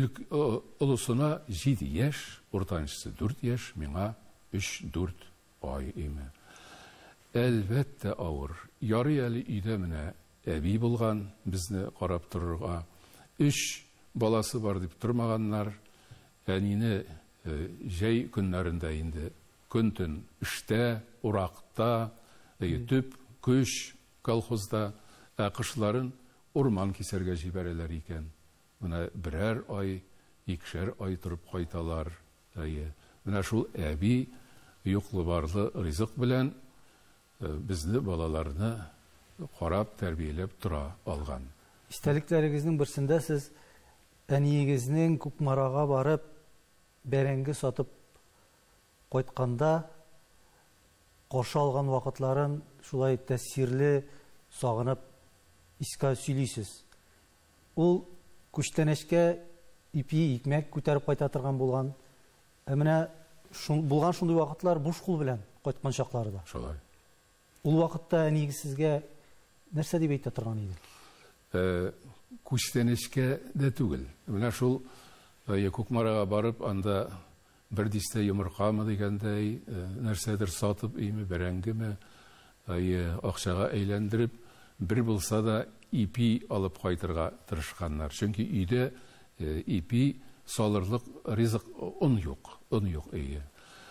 Speaker 2: олысына җиде яшь, уртанчысы дүрт яшь, миңа өч-дүрт ай име. Әлбәттә авыр. Ярый әле өйдә менә әби булган, безне карап торырга. Өч баласы бар дип тормаганнар. Әнине җәй көннәрендә инде көн-төн эштә, уракта, төп көч колхозда, кышларын урман кисәргә җибәрәләр икән. Менә берәр ай, икешәр ай торып кайталар. Менә шул әби юклы-барлы ризык белән безне балаларны карап, тәрбияләп тора алган.
Speaker 1: Истәлекләрегезнең берсендә сез әниегезнең Кукмарага барып, бәрәңге сатып кайтканда каршы алган вакытларын шулай тәэсирле сагынып искә сөйлисез. Ул күчтәнәчкә ипи, икмәк күтәреп кайта торган булган. Ә менә булган шундый вакытлар буш кул белән кайткан чаклары да.
Speaker 2: Шулай.
Speaker 1: Ул вакытта әниегез сезгә нәрсә дип әйтә торган иде?
Speaker 2: Күчтәнәчкә дә түгел. Менә шул Кукмарага барып, анда бер дистә йомыркамы дигәндәй нәрсәдер сатып, име, бәрәңгеме, акчага әйләндереп, бер булса да ипи алып кайтырга тырышканнар. Чөнки өйдә ипи салырлык ризык он юк, он юк әйе.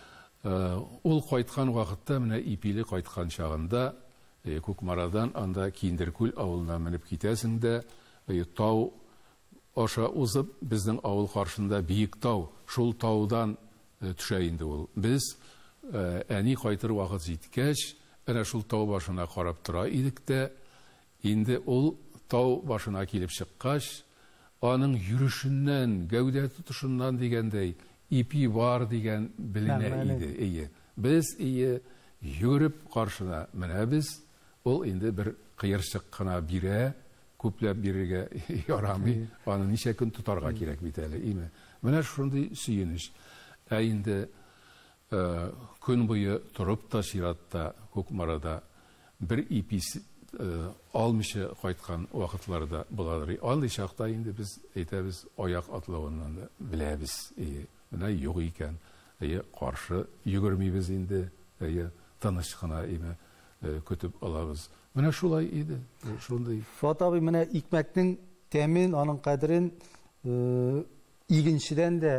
Speaker 2: Ул кайткан вакытта, менә ипиле кайткан чагында, Кукмарадан анда Киндеркүл авылына менеп китәсең дә, тау аша узып, безнең авыл каршында биек тау, шул таудан төшә инде ул. Без әни кайтыр вакыт җиткәч, әнә шул тау башына карап тора идек тә, инде ул тау башына килеп чыккач, аның йөрүшеннән, гәүдә тотышыннан дигәндәй, ипи бар дигән беленә иде. Әйе. Без ие йөреп каршына менә без, ул инде бер кыерчык кына бирә, күпләп бирергә ярамый, аны ничә көн тотарга кирәк бит әле, име. Менә шундый сөенеш. Ә инде көн буе торып та чиратта, Кукмарада бер ипис алмыйча кайткан вакытларда буладыр. Андый чакта инде без әйтәбез, аяк атлавыннан да беләбез. Менә юк икән. Әйе, каршы йөгермибез инде, әйе, тыныч кына име көтеп алабыз. Менә шулай иде. Шундый.
Speaker 1: Фат абый, менә икмәкнең тәмен, аның кадерен игенчедән дә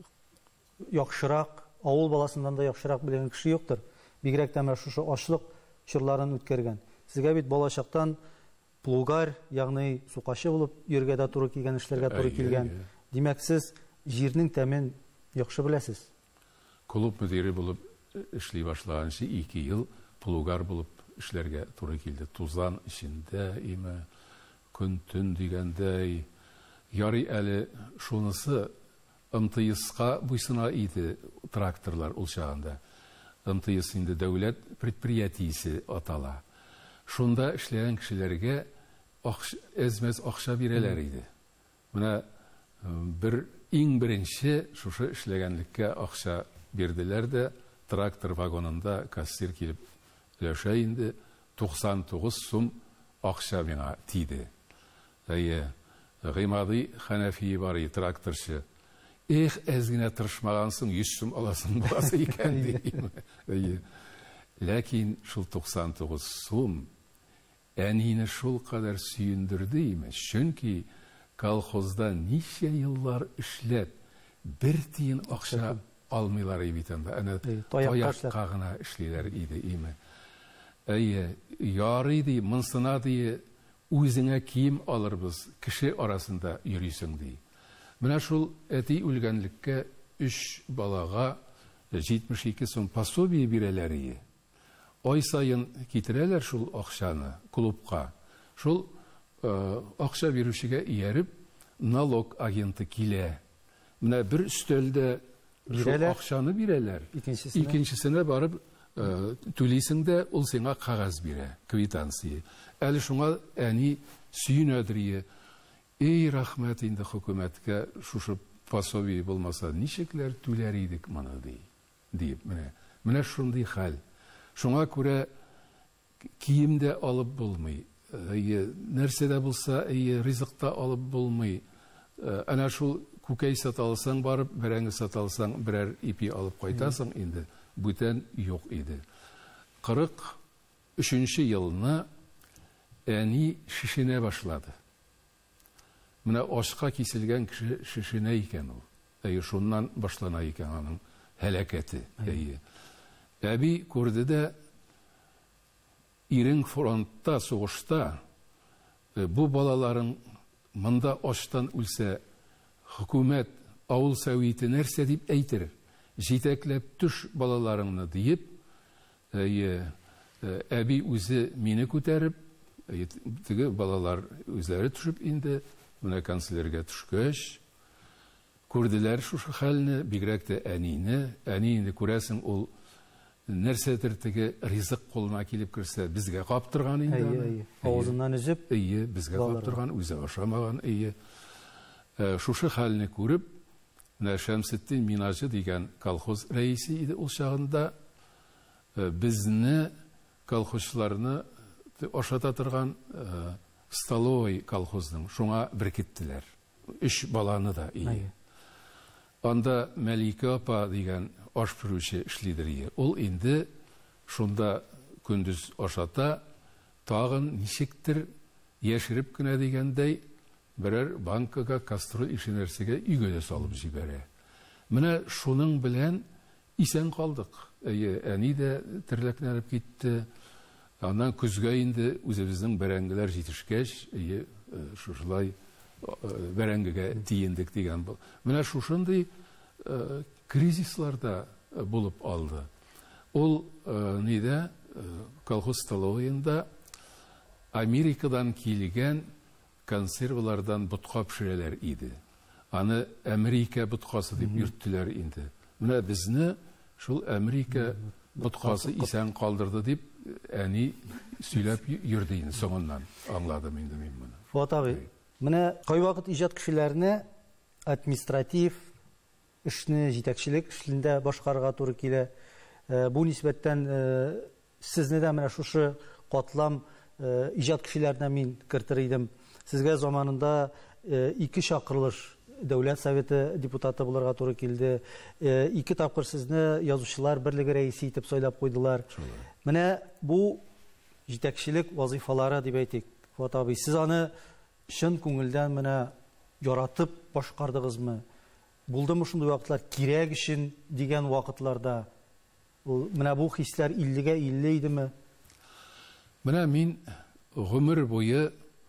Speaker 1: яхшырак, авыл баласыннан да яхшырак белгән кеше юктыр. Бигрәк тә менә шушы ачлык чорларын үткәргән. Сезгә бит балачактан плугар, ягъни сукачы булып йөргә дә туры килгән, эшләргә туры килгән. Димәк, сез җирнең тәмен яхшы беләсез.
Speaker 2: Клуб мөдире булып эшли башлаганчы ике ел плугар булып эшләргә туры килде. Тузан эчендә, име, көн-төн дигәндәй. Ярый әле шунысы МТСка буйсына иде тракторлар ул чагында. МТС инде дәүләт предприятиесе атала. Шунда эшләгән кешеләргә әзмәс акча бирәләр иде. Менә бер иң беренче шушы эшләгәнлеккә акча бирделәр дә, трактор вагонында кассир килеп өләшә инде, туксан тугыз сум акча миңа тиде. Әйе, Гыймади Хәнәфи бар иде, тракторчы. Эх, әз генә тырышмагансың, йөз сум аласың буласы икән дим. Әйе. Ләкин шул туксан тугыз сум әнине шул кадәр сөендерде име. Чөнки колхозда ничә еллар эшләп, бер тиен акча алмыйлар бит анда. Әнә таякка гына эшлиләр иде име. Әйе, ярый ди, монсына ди, үзеңә кием алырбыз, кеше арасында йөрисең ди. Менә шул әти үлгәнлеккә өч балага җитмеш ике сум пособие бирәләр иде. Ай сайын китерәләр шул акчаны клубка. Шул акча бирүчегә ияреп, налог агенты килә. Менә бер өстәлдә шул акчаны бирәләр. Икенчесенә барып түлисең дә, ул сиңа кагаз бирә, квитанция. Әле шуңа әни сөенәдер. Эй, рәхмәт инде хөкүмәткә, шушы пособие булмаса, ничекләр түләр идек моны дип, менә. Менә шундый хәл. Шуңа күрә кием дә алып булмый. Нәрсә дә булса, ризыкта алып булмый. Әнә шул күкәй сата алсаң барып, бәрәңге сата алсаң, берәр ипи алып кайтасың инде. Бүтән юк иде. кырык өченче елны әни шешенә башлады. Менә ашка киселгән кеше шешенә икән ул. Әйе, шуннан башлана икән аның һәлакәте. Әйе. Әби күрде дә, ирең фронтта, сугышта, бу балаларың монда аштан үлсә, хөкүмәт, авыл сәвите нәрсә дип әйтер? Җитәкләп төш балаларыңны диеп, әби үзе мине күтәреп, теге балалар үзләре төшеп инде, менә канцлерга төшкәч, күрделәр шушы хәлне, бигрәк тә әнине, әни инде күрәсең, ул нәрсәдер теге ризык кулына килеп керсә, безгә каптырган инде.
Speaker 1: Авызыннан өзеп,
Speaker 2: әйе, безгә каптырган, үзе ашамаган, әйе. Шушы хәлне күреп, Шәмсетдин Минаҗы дигән колхоз рәисе иде ул чагында, безне колхозчыларны ашата торган столовый колхозның шуңа беркеттеләр. Өч баланы да ие. Анда Мәликә апа дигән аш пешерүче эшлидер. Ул инде шунда көндез ашата, тагын ничектер яшереп кенә дигәндәй, берәр банкага кастроль ише нәрсәгә өйгә дә салып җибәрә. Менә шуның белән исән калдык. Әйе, әни дә терләкләнеп китте. Аннан көзгә инде үзебезнең бәрәңгеләр җитешкәч, әйе, шушылай бәрәңгегә тиендек дигән бу. Менә шушындый кризисларда булып алды. Ул нидә колхоз столовыйында Америкадан килгән консервалардан бутка пешерәләр иде. Аны Америка буткасы дип йөрттеләр инде. Менә безне шул Америка буткасы исән калдырды дип әни сөйләп йөрде инде, соңыннан аңладым инде мин моны.
Speaker 1: Фуат абый, менә кайвакыт иҗат кешеләрне административ эшне, җитәкчелек эшлендә башкарырга туры килә. Бу нисбәттән сезне дә менә шушы катлам иҗат кешеләренә мин кертер идем. Сезгә заманында ике чакырылыш Дәүләт Советы депутаты булырга туры килде. Ике тапкыр сезне язучылар берлеге рәисе итеп сайлап куйдылар. Менә бу җитәкчелек вазифалары дип әйтик. Фуат абый, сез аны чын күңелдән менә яратып башкардыгызмы? Булдымы шундый вакытлар, кирәк өчен дигән вакытларда? Менә бу хисләр иллегә илле идеме?
Speaker 2: Менә мин гомер буе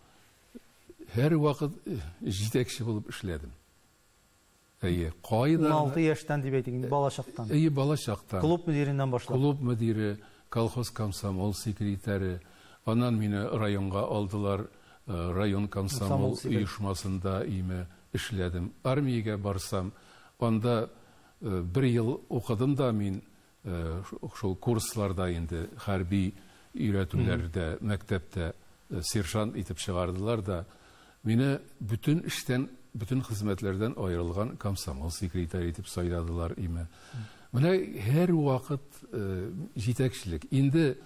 Speaker 2: һәр вакыт җитәкче булып эшләдем. Әйе, кайда?
Speaker 1: ун алты яшьтән дип әйтик, балачактан.
Speaker 2: Әйе, балачактан.
Speaker 1: Клуб мөдиреннән башлап.
Speaker 2: Клуб мөдире, колхоз комсомол секретаре. Аннан мине районга алдылар, район комсомол оешмасында име эшләдем. Армиягә барсам, анда бер ел укыдым да мин шул курсларда инде хәрби өйрәтүләрдә, мәктәптә сержант итеп чыгардылар да, мине бүтән эштән, бүтән хезмәтләрдән аерылган комсомол секретаре итеп сайладылар име. Менә һәр вакыт җитәкчелек. Инде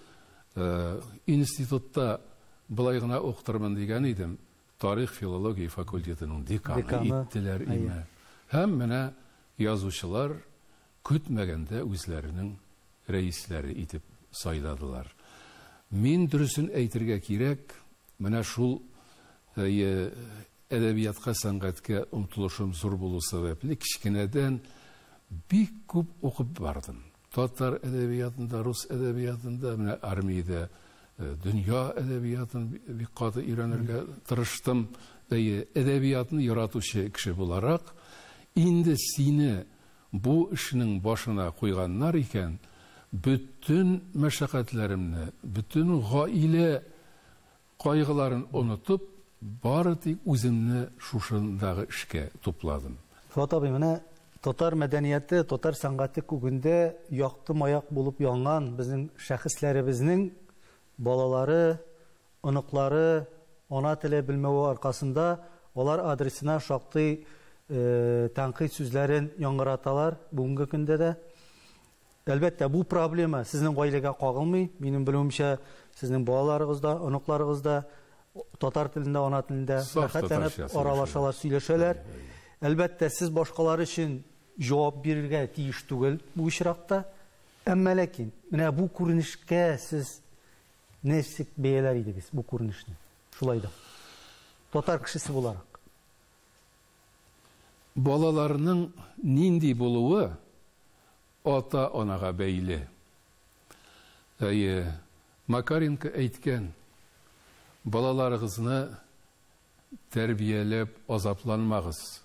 Speaker 2: институтта былай гына укытырмын дигән идем. Тарих, филология факультетының деканы иттеләр име. Һәм менә язучылар көтмәгәндә үзләренең рәисләре итеп сайладылар. Мин дөресен әйтергә кирәк, менә шул әдәбиятка, сәнгатькә омтылышым зур булу сәбәпле кичкенәдән бик күп укып бардым. Татар әдәбиятында, рус әдәбиятында, менә армиядә дөнья әдәбиятын бик каты өйрәнергә тырыштым. Әдәбиятны яратучы кеше буларак, инде сине бу эшнең башына куйганнар икән, bütün мәшәкатьләремне, bütün гаилә кайгыларын онытып, бары тик үземне шушындагы эшкә тупладым.
Speaker 1: Фуат абый, менә татар мәдәнияте, татар сәнгате күгендә якты маяк булып янган безнең шәхесләребезнең балалары, оныклары ана теле белмәүе аркасында алар адресына шактый тәнкыйть сүзләрен яңгыраталар бүгенге көндә дә. Әлбәттә, бу проблема сезнең гаиләгә кагылмый. Минем белүемчә, сезнең балаларыгыз да, оныкларыгыз да татар телендә, ана телендә рәхәтләнеп аралашалар, сөйләшәләр. Әлбәттә, сез башкалар өчен җавап бирергә тиеш түгел бу очракта. Әмма ләкин, менә бу күренешкә сез ничек бәяләр идегез бу күренешне? Шулай да. Татар кешесе буларак.
Speaker 2: Балаларның нинди булуы ата-анага бәйле. Әйе, Макаренко әйткән, балаларыгызны тәрбияләп азапланмагыз.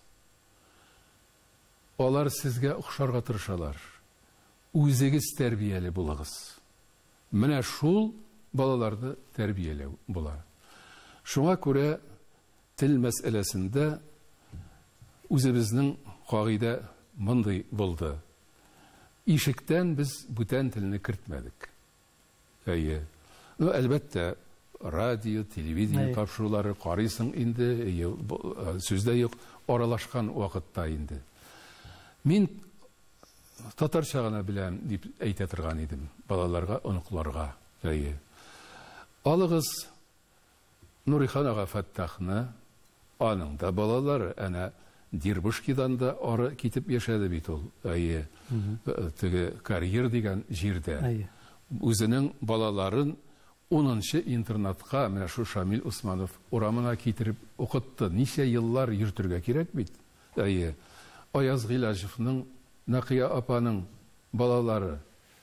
Speaker 2: Алар сезгә охшарга тырышалар. Үзегез тәрбияле булыгыз. Менә шул балаларны тәрбияләү була. Шуңа күрә тел мәсьәләсендә үзебезнең кагыйдә мондый булды. Ишектән без бүтән телне кертмәдек. Әйе. Ну, әлбәттә, радио, телевидение тапшырулары карыйсың инде, сүздә юк, аралашкан вакытта инде. Мин татарча гына беләм дип әйтә торган идем балаларга, оныкларга. Әйе. Алыгыз Нурихан ага Фаттахны, аның да балалары, әнә Дирбушкидан да ары китеп яшәде бит ул. Әйе. Теге карьер дигән җирдә. Үзенең балаларын унынчы интернатка, менә шу Шамил Усманов урамына китереп укытты. Ничә еллар йөртергә кирәк бит. Әйе. Аяз Гыйлаҗевның, Накыя апаның балалары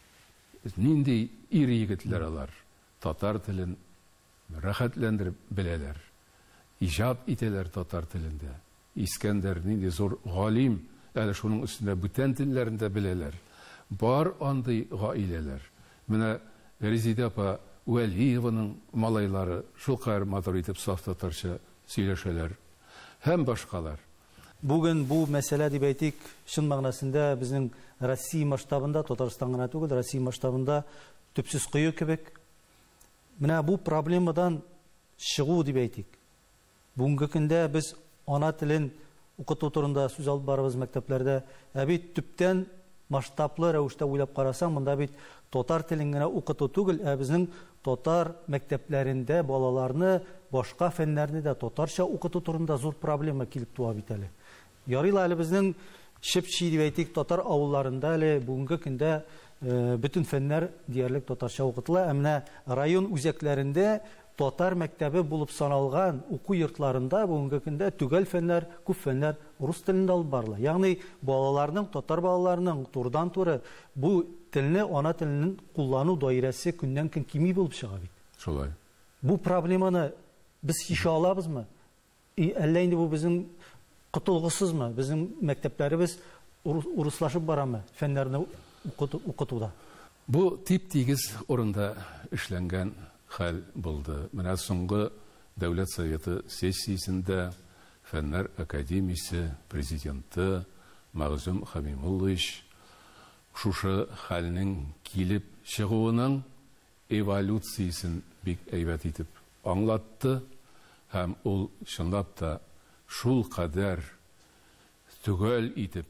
Speaker 2: нинди ир егетләр алар. Татар телен рәхәтләндереп беләләр. Иҗат итәләр татар телендә. Искәндәр нинди зур галим, әле шуның өстендә бүтән телләрендә беләләр. Бар андый гаиләләр. Менә Резида апа Вәлиеваның малайлары шулкадәр матур итеп саф татарча сөйләшәләр. Һәм башкалар.
Speaker 1: Бүген бу мәсьәлә дип әйтик, чын мәгънәсендә безнең Россия масштабында, Татарстан гына түгел, Россия масштабында төпсез кое кебек. Менә бу проблемадан чыгу дип әйтик. Бүгенге көндә без ана телен укыту турында сүз алып барабыз мәктәпләрдә. Ә бит төптән масштаблы рәвештә уйлап карасаң, монда бит татар телен генә укыту түгел, ә безнең татар мәктәпләрендә балаларны башка фәннәрне дә татарча укыту турында зур проблема килеп туа бит әле. Ярыйла әле безнең Шепчи дип әйтик, татар авылларында әле бүгенге көндә бөтен фәннәр диярлек татарча укытыла, ә менә район үзәкләрендә татар мәктәбе булып саналган уку йортларында бүгенге көндә түгел фәннәр, күп фәннәр рус телендә алып барыла. Ягъни балаларның, татар балаларының турыдан туры бу телне, ана теленең куллану даирәсе көннән-көн кими булып чыга бит.
Speaker 2: Шулай.
Speaker 1: Бу проблеманы без чишә алабызмы? Әллә инде бу безнең котылгысызмы? Безнең мәктәпләребез урыслашып барамы фәннәрне укытуда?
Speaker 2: Бу тип-тигез урында эшләнгән хәл булды. Менә соңгы Дәүләт Советы сессиясендә Фәннәр академиясе президенты Мәгъзүм Хәмимуллович шушы хәлнең килеп чыгуының эволюциясын бик әйбәт итеп аңлатты. Һәм ул чынлап та шул кадәр түгел итеп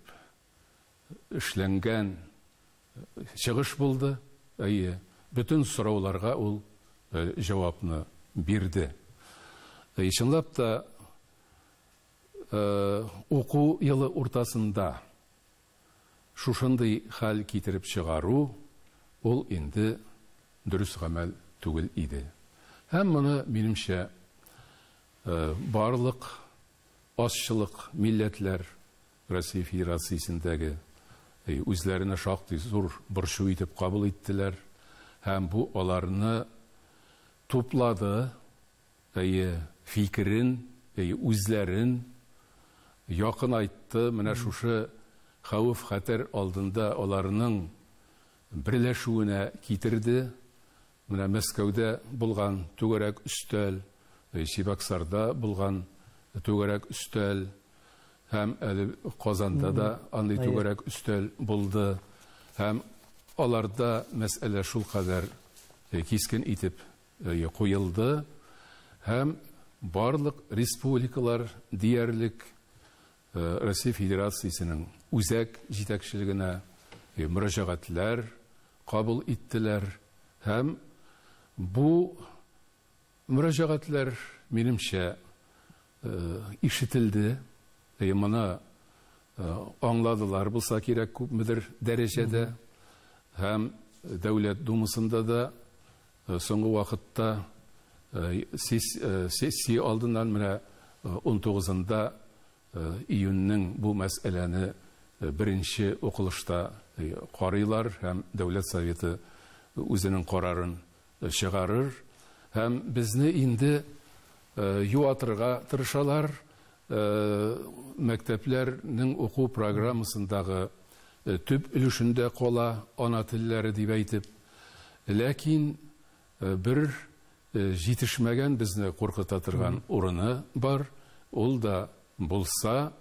Speaker 2: эшләнгән чыгыш булды. Әйе, бөтен сорауларга ул җавапны бирде. Чынлап та уку елы уртасында шушындый хәл китереп чыгару ул инде дөрес гамәл түгел иде. Һәм моны минемчә барлык ашчылык милләтләр Россия Федерациясендәге үзләренә шактый зур борчу итеп кабул иттеләр. Һәм бу аларны туплады, фикерен, үзләрен якын айтты. Менә шушы хәвеф хәтер алдында аларның берләшүенә китерде. Менә Мәскәүдә булган түгәрәк өстәл, Чебоксарда булган түгәрәк өстәл, һәм әле Казанда да андый түгәрәк өстәл булды. Һәм аларда мәсьәлә шул кадәр кискен итеп куелды. Һәм барлык республикалар диярлек Россия Федерациясенең үзәк җитәкчелегенә мөрәҗәгатьләр кабул иттеләр. Һәм бу мөрәҗәгатьләр минемчә ишетелде. Моны аңладылар булса кирәк күпмедер дәрәҗәдә. Һәм Дәүләт Думасында да соңгы вакытта сессия алдыннан менә он тугызында июньнең бу мәсьәләне беренче укылышта карыйлар һәм Дәүләт Советы үзенең карарын чыгарыр. Һәм безне инде юатырга тырышалар. Мәктәпләрнең уку программасындагы төп өлешендә кала ана телләре дип әйтеп. Ләкин бер җитешмәгән безне куркыта торган урыны бар. Ул да булса,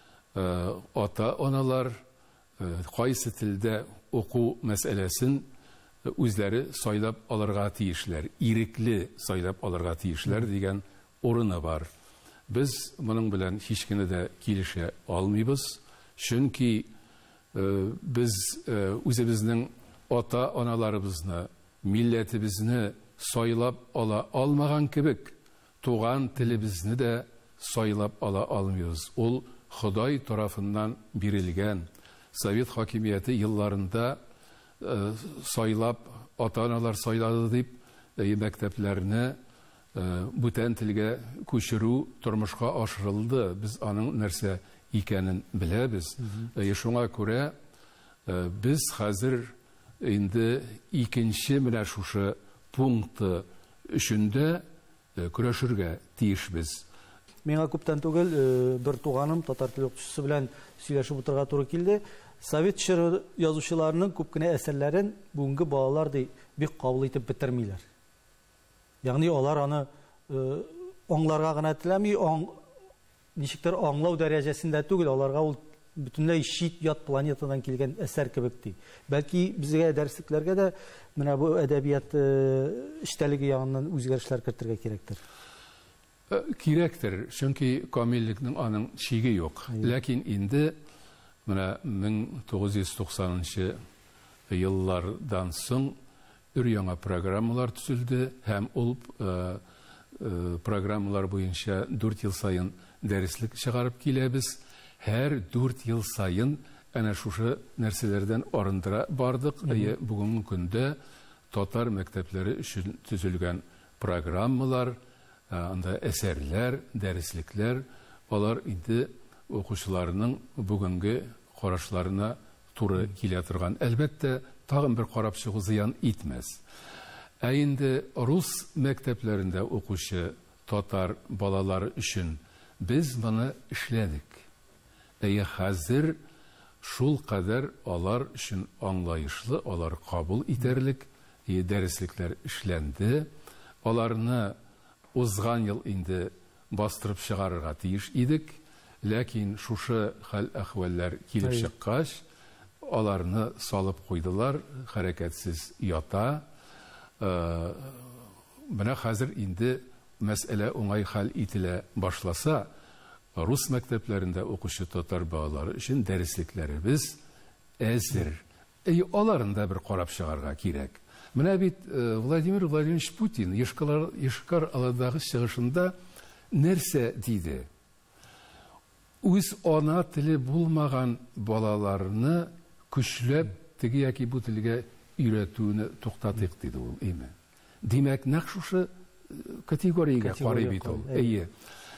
Speaker 2: ата-аналар кайсы телдә уку мәсьәләсен үзләре сайлап алырга тиешләр, ирекле сайлап алырга тиешләр дигән урыны бар. Без моның белән һич кенә дә килешә алмыйбыз, чөнки без үзебезнең ата-аналарыбызны, милләтебезне сайлап ала алмаган кебек, туган телебезне дә сайлап ала алмыйбыз. Ул Ходай тарафыннан бирелгән. Совет хакимияте елларында сайлап, ата-аналар сайлады дип, мәктәпләрне бүтән телгә күчерү тормышка ашырылды. Без аның нәрсә икәнен беләбез. Шуңа күрә без хәзер инде икенче менә шушы пункты өчендә көрәшергә тиешбез.
Speaker 1: Миңа күптән түгел бер туганым татар теле укытучысы белән сөйләшеп утырга туры килде. Совет чоры язучыларының күп кенә әсәрләрен бүгенге балалар ди бик кабул итеп бетермиләр. Ягъни алар аны аңларга гына теләми, ничектер аңлау дәрәҗәсендә түгел, аларга ул бөтенләй чит ят планетадан килгән әсәр кебек ди. Бәлки безгә дәреслекләргә дә менә бу әдәбият эштәлеге ягыннан үзгәрешләр кертергә кирәктер.
Speaker 2: Кирәктер, чөнки камиллекнең аның чиге юк. Ләкин инде менә мең тугыз йөз туксанынчы еллардан соң өр-яңа программалар төзелде һәм ул программалар буенча дүрт ел сайын дәреслек чыгарып киләбез. Һәр дүрт ел сайын әнә шушы нәрсәләрдән арындыра бардык. Бүгенге көндә татар мәктәпләре өчен төзелгән программалар, анда әсәрләр, дәреслекләр, алар инде укучыларның бүгенге карашларына туры килә торган. Әлбәттә, тагын бер карап чыгу зыян итмәс. Ә инде рус мәктәпләрендә укучы татар балалары өчен без моны эшләдек. Әйе, хәзер шул кадәр алар өчен аңлаешлы, алар кабул итәрлек дәреслекләр эшләнде. Аларны узган ел инде бастырып чыгарырга тиеш идек. Ләкин шушы хәл-әхвәлләр килеп чыккач, аларны салып куйдылар, хәрәкәтсез ята. Менә хәзер инде мәсьәлә уңай хәл ителә башласа, рус мәктәпләрендә укучы татар балалары өчен дәреслекләребез әзер. Аларында бер карап чыгарга кирәк. Менә бит Владимир Владимирович Путин Ешкар Аладагы чыгышында нәрсә диде? Үз ана теле булмаган балаларны көчләп теге яки бу телгә өйрәтүне туктатыйк диде ул. Димәк, нәкъ шушы категориягә карый бит ул. Әйе.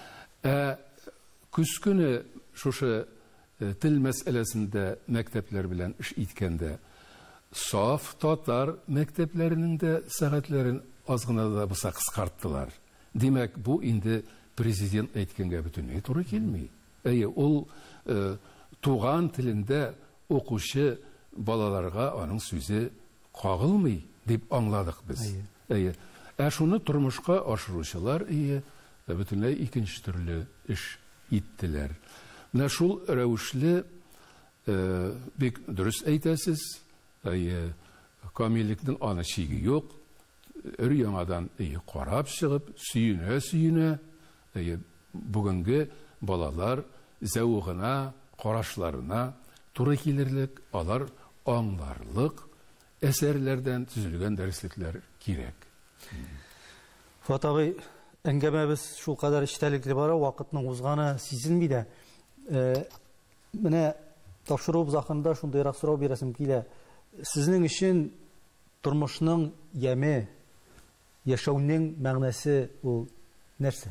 Speaker 2: Көз көне шушы тел мәсьәләсендә мәктәпләр белән эш иткәндә саф татар мәктәпләренең дә сәгатьләрен аз гына да булса кыскарттылар. Димәк, бу инде президент әйткәнгә бөтенләй туры килми. Әйе, ул туган телендә укучы балаларга аның сүзе кагылмый дип аңладык без. Әйе. Ә шуны тормышка ашыручылар, әйе, бөтенләй икенче төрле эш иттеләр. Менә шул рәвешле бик дөрес әйтәсез, камиллекнең аны чиге юк. Өр-яңадан карап чыгып, сөенә-сөенә, бүгенге балалар зәвыгына, карашларына туры килерлек, алар аңларлык әсәрләрдән төзелгән дәреслекләр кирәк.
Speaker 1: Фуат абый, әңгәмәбез шул кадәр эчтәлекле бара, вакытның узганы сизелми дә. Менә тапшыруыбыз ахырында шундыйрак сорау бирәсем килә. Сезнең өчен тормышның яме, яшәүнең мәгънәсе ул нәрсә?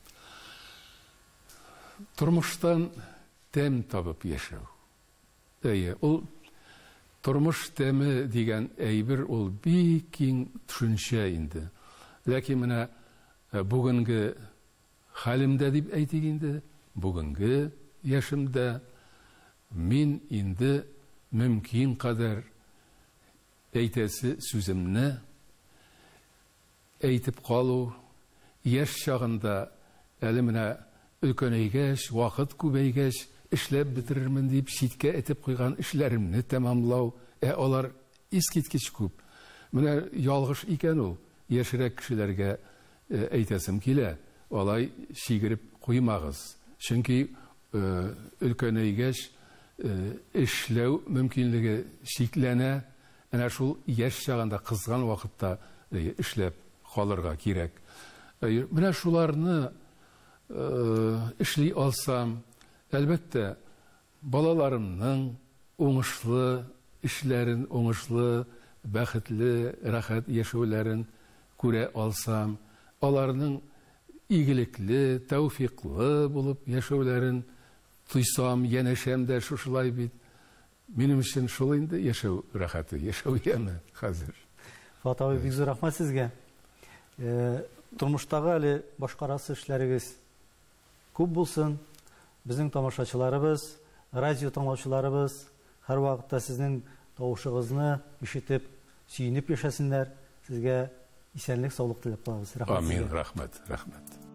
Speaker 2: Тормыштан тәм табып яшәү. Әйе, ул тормыш тәме дигән әйбер ул бик киң төшенчә инде. Ләкин менә бүгенге хәлемдә дип әйтик инде, бүгенге яшемдә мин инде мөмкин кадәр әйтәсе сүземне әйтеп калу, яшь чагында әле менә өлкәнәйгәч, вакыт күбәйгәч, эшләп бетерермен дип читкә әйтеп куйган эшләремне тәмамлау, ә алар искиткеч күп. Менә ялгыш икән ул, яшьрәк кешеләргә әйтәсем килә, алай шигереп куймагыз. Чөнки өлкәнәйгәч эшләү мөмкинлеге шикләнә, әнә шул яшь чагында кызган вакытта эшләп калырга кирәк. Менә шуларны эшли алсам, әлбәттә, балаларымның уңышлы эшләрен, уңышлы, бәхетле, рәхәт яшәүләрен күрә алсам, аларның игелекле, тәүфиклы булып яшәүләрен тойсам, янәшәм дә шушылай бит. Минем өчен шул инде яшәү рәхәте, яшәү яме хәзер.
Speaker 1: Фуат абый, бик зур рәхмәт сезгә. Тормыштагы әле башкарасы эшләрегез күп булсын. Безнең тамашачыларыбыз, радио тыңлаучыларыбыз һәр вакытта сезнең тавышыгызны ишетеп, сөенеп яшәсеннәр. Сезгә исәнлек, саулык теләп калабыз. Рәхмәт.
Speaker 2: Амин, рәхмәт, рәхмәт.